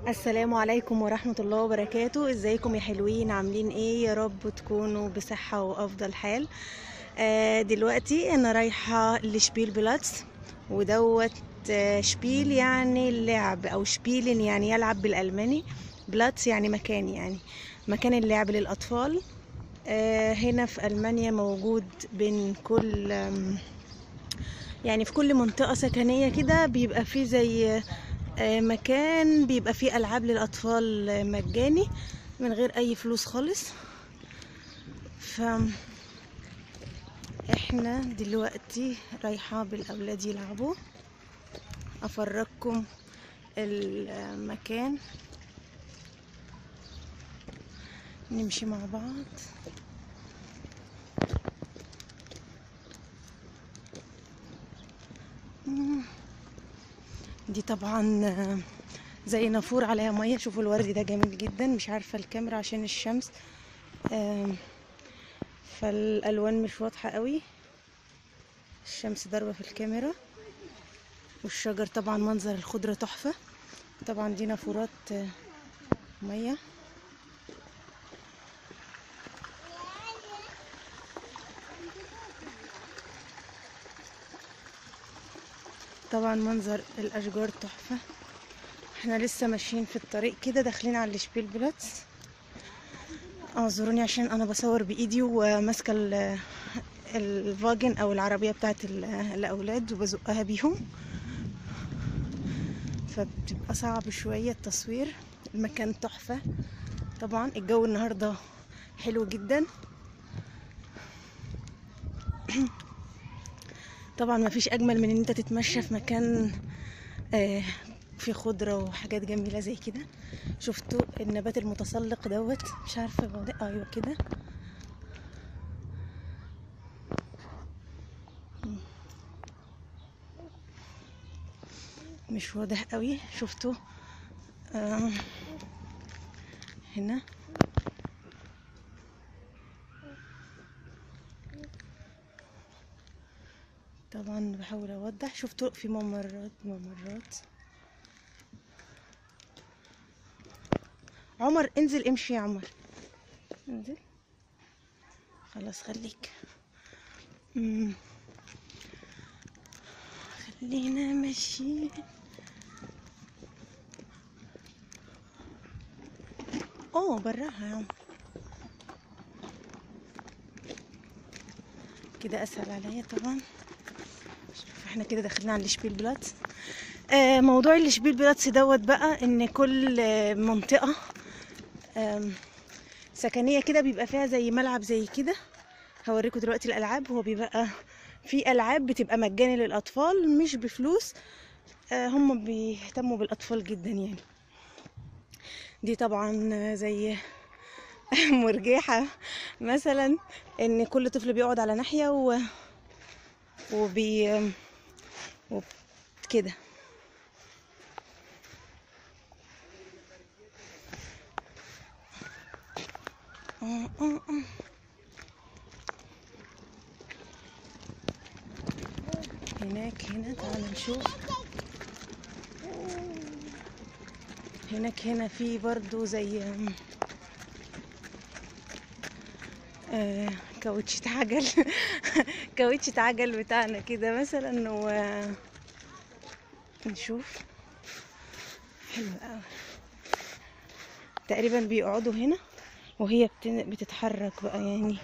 السلام عليكم ورحمة الله وبركاته. ازيكم يا حلوين؟ عاملين ايه؟ يا رب تكونوا بصحة وافضل حال. دلوقتي انا رايحة لشبيل بلاتس ودوت. شبيل يعني اللعب، او شبيلن يعني يلعب بالالماني. بلاتس يعني مكان، يعني مكان اللعب للاطفال. هنا في المانيا موجود بين كل يعني في كل منطقة سكنية كده بيبقى فيه زي مكان بيبقى فيه ألعاب للأطفال مجاني من غير أي فلوس خالص. فإحنا دلوقتي رايحة بالأولاد يلعبوا. أفرجكم المكان، نمشي مع بعض. دي طبعا زي نافور عليها مية. شوفوا الورد ده جميل جدا، مش عارفة الكاميرا عشان الشمس فالالوان مش واضحه قوي، الشمس ضاربه في الكاميرا. والشجر طبعا منظر الخضره تحفه. طبعا دي نافورات ميه. طبعا منظر الاشجار تحفه. احنا لسه ماشيين في الطريق كده داخلين على الشبيل بلاتس. اعذروني عشان انا بصور بايدي وماسكه الفاجن او العربيه بتاعت الاولاد وبزقها بيهم، فبتبقى صعب شويه التصوير. المكان تحفه. طبعا الجو النهارده حلو جدا. طبعا ما فيش اجمل من ان انت تتمشى في مكان في خضره وحاجات جميله زي كده. شفتوا النبات المتسلق دوت؟ مش عارفه هو ده، ايوه كده. مش واضح قوي. شفتوا هنا طبعا بحاول اوضح. شفتوا في ممرات. عمر انزل، امشي يا عمر، انزل خلاص. خليك خلينا ماشي. براها يا عمر، كده اسهل عليا طبعا. احنا كده داخلين على الشبيل بلاتس. موضوع الشبيل بلاتس دوت بقى ان كل منطقة سكنية كده بيبقى فيها زي ملعب زي كده. هوريكم دلوقتي الالعاب. هو بيبقى في العاب بتبقى مجاني للاطفال مش بفلوس. هم بيهتموا بالاطفال جدا يعني. دي طبعا زي مرجحة مثلا، ان كل طفل بيقعد على ناحية وبي كده. هنا تعالوا نشوف. هنا في برضو زي كاوتشة عجل كاوتشة عجل بتاعنا كده مثلا. ونشوف حلو قوي. تقريبا بيقعدوا هنا وهي بتتحرك بقى يعني.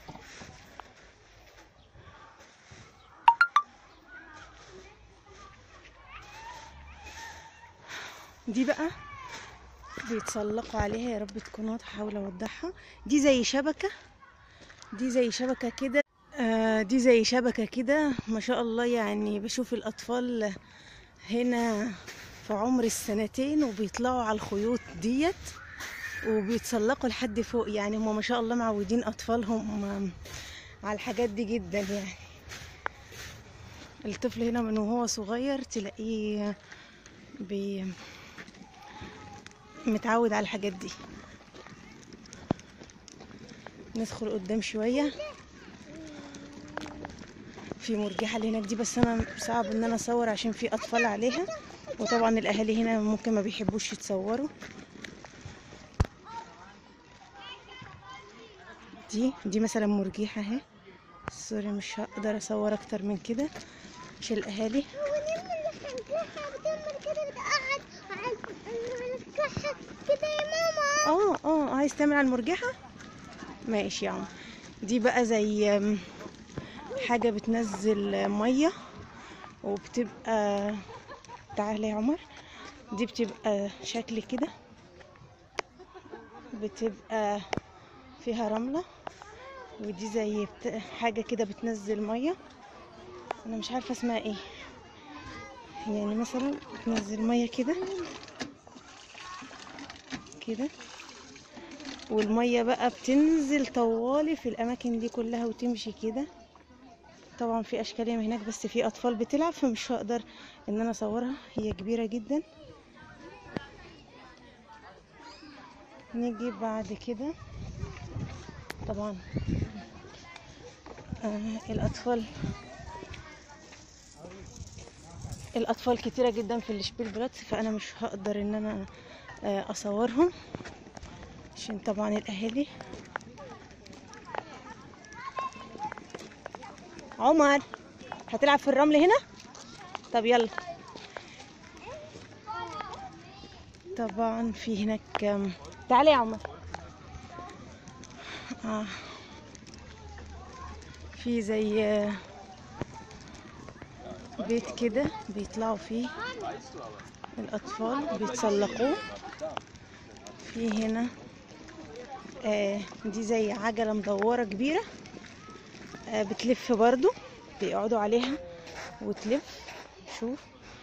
دي بقى بيتسلقوا عليها. يا رب تكون واضحة، هحاول اوضحها. دي زي شبكة كده. دي زي شبكة كده ما شاء الله. يعني بشوف الأطفال هنا في عمر السنتين وبيطلعوا على الخيوط ديت وبيتسلقوا لحد فوق. يعني هما ما شاء الله معودين أطفالهم على الحاجات دي جدا. يعني الطفل هنا من وهو صغير تلاقيه متعود على الحاجات دي. ندخل قدام شوية. في مرجحة اللي هناك دي، بس انا صعب ان انا اصور عشان في اطفال عليها. وطبعا الاهالي هنا ممكن ما بيحبوش يتصوروا. دي مثلا مرجيحة اهي. سوري مش هقدر اصور اكتر من كده عشان الاهالي. عايز تعمل على المرجحة؟ ماشي يا عم. دي بقى زي حاجة بتنزل مية وبتبقى، تعالى يا عمر، دي بتبقى شكل كده، بتبقى فيها رملة، ودي زي حاجة كده بتنزل مية، انا مش عارفة اسمها ايه، يعني مثلا بتنزل مية كده كده، والمية بقى بتنزل طوالي في الاماكن دي كلها وتمشي كده. طبعا في اشكال ياما هناك، بس في اطفال بتلعب فمش هقدر ان انا اصورها، هي كبيرة جدا. نيجي بعد كده طبعا الاطفال كتيرة جدا في الشبيل بلاتس، فانا مش هقدر ان انا اصورهم عشان طبعا الاهالي. عمر هتلعب في الرمل هنا؟ طب يلا. طبعا في هناك، تعالى يا عمر. في زي بيت كده بيطلعوا فيه الاطفال بيتسلقوه. في هنا دي زي عجلة مدورة كبيرة بتلف برضو، بيقعدوا عليها وتلف. شوف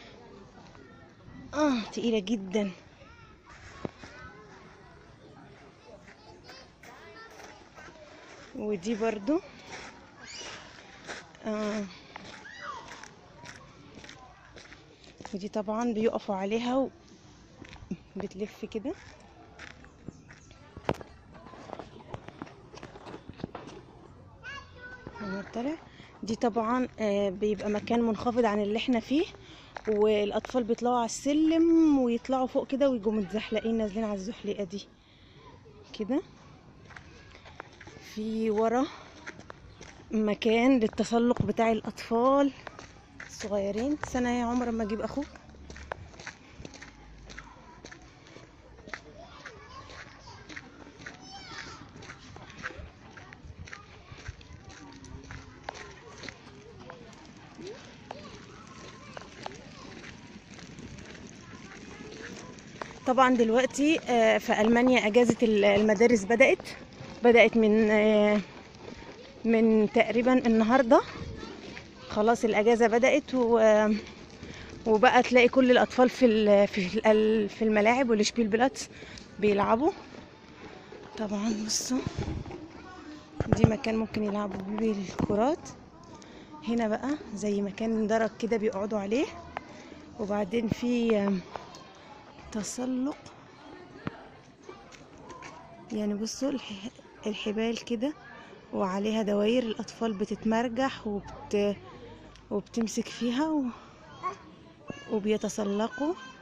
تقيلة جدا. ودي برضو ودي طبعا بيقفوا عليها وبتلف كده. طلع. دي طبعا بيبقى مكان منخفض عن اللي احنا فيه، والاطفال بيطلعوا على السلم ويطلعوا فوق كده ويجوا متزحلقين نازلين على الزحليقه دي كده. في ورا مكان للتسلق بتاع الاطفال الصغيرين. سنه يا عمر اما اجيب اخوك. طبعا دلوقتي في ألمانيا أجازة المدارس بدأت من تقريبا النهاردة. خلاص الأجازة بدأت وبقى تلاقي كل الأطفال في الملاعب والشبيل بلاتس بيلعبوا. طبعا بصوا دي مكان ممكن يلعبوا بيه الكرات. هنا بقى زي مكان درج كده بيقعدوا عليه، وبعدين في تسلق، يعني بصوا الحبال كده وعليها دواير، الأطفال بتتمرجح وبتمسك فيها وبيتسلقوا.